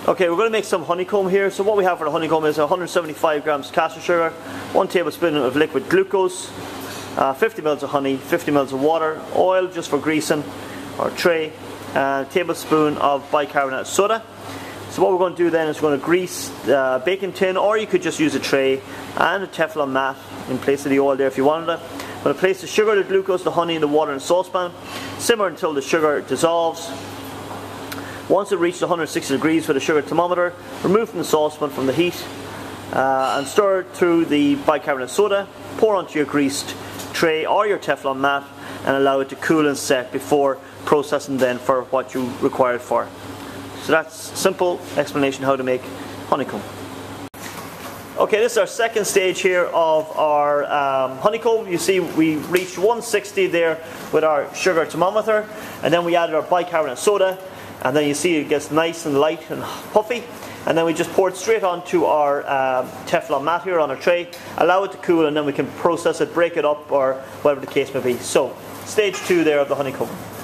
Okay, we're going to make some honeycomb here. So what we have for the honeycomb is 175 grams caster sugar, 1 tablespoon of liquid glucose, 50 ml of honey, 50 ml of water, oil just for greasing or tray, and a tablespoon of bicarbonate soda. So what we're going to do then is we're going to grease the baking tin, or you could just use a tray and a Teflon mat in place of the oil there if you wanted it. I'm going to place the sugar, the glucose, the honey, and the water in a saucepan. Simmer until the sugar dissolves. Once it reaches 160 degrees with a sugar thermometer, remove from the saucepan from the heat and stir through the bicarbonate soda. Pour onto your greased tray or your Teflon mat and allow it to cool and set before processing then for what you require it for. So that's a simple explanation how to make honeycomb. Okay, this is our second stage here of our honeycomb. You see we reached 160 there with our sugar thermometer, and then we added our bicarbonate soda, and then you see it gets nice and light and puffy, and then we just pour it straight onto our Teflon mat here on our tray, allow it to cool, and then we can process it, break it up, or whatever the case may be. So stage 2 there of the honeycomb.